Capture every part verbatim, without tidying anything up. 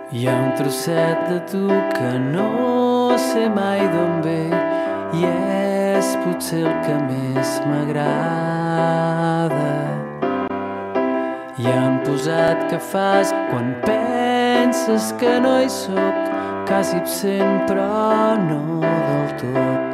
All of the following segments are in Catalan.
Hi ha un trosset de tu que no sé mai d'on ve i és potser el que més m'agrada. Hi ha un posat que fas quan penses que no hi soc, quasi absent però no del tot.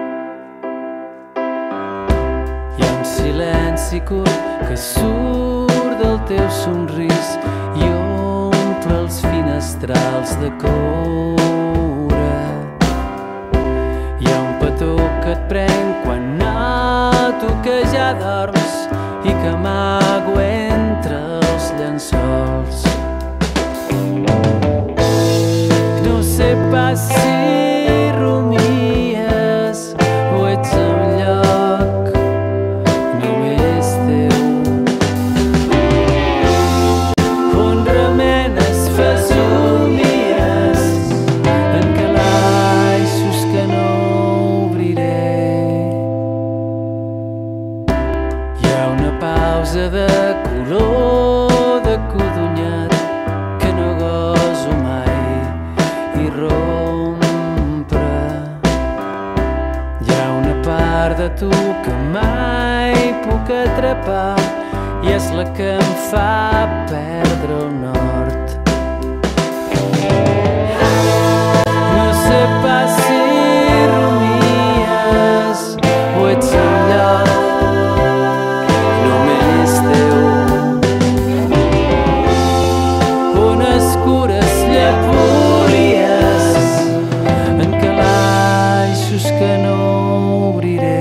Hi ha un silenci curt que surt del teu somrís i omple els finestrals de coure. Hi ha un petó que et prenc quan noto que ja dorms i que amago entre els llençols. No sé pas si rumies o ets un lloc només teu, on remenes fesomies en calaixos que no obriré. Hi ha una pausa de color de codonyat que no goso mai irrompre. Hi ha una part de tu que mai puc atrapar i és la que em fa perdre el nord. No sé pas si rumies o ets un lloc només teu, on escures llepúries en calaixos que no obriré.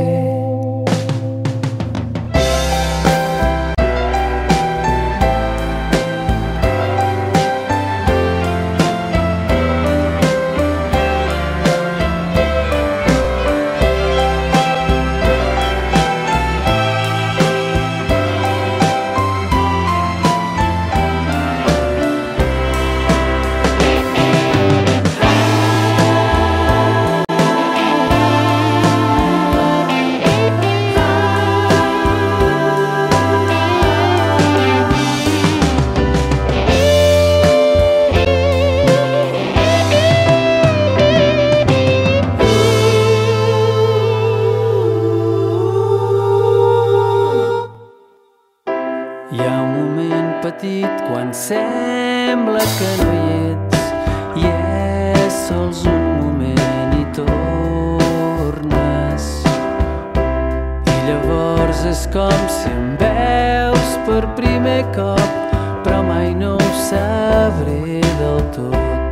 Hi ha un moment petit quan sembla que no hi ets i és sols un moment i tornes. I llavors és com si em veus per primer cop, però mai no ho sabré del tot.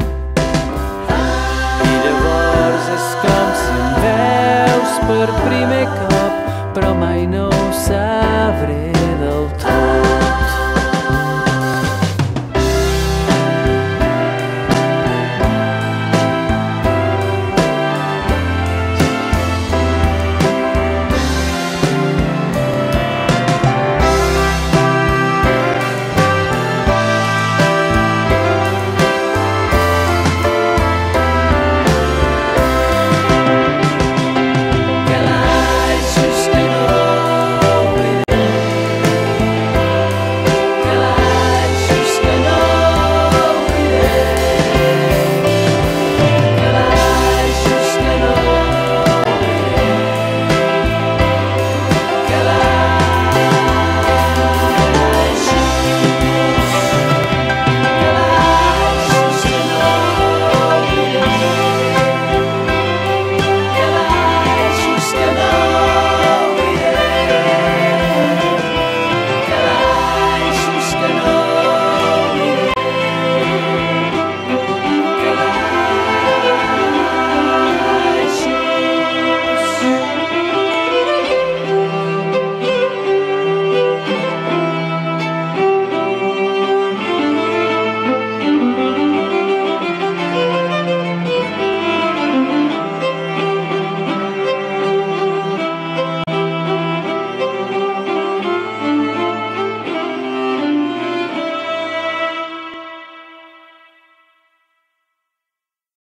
I llavors és com si em veus per primer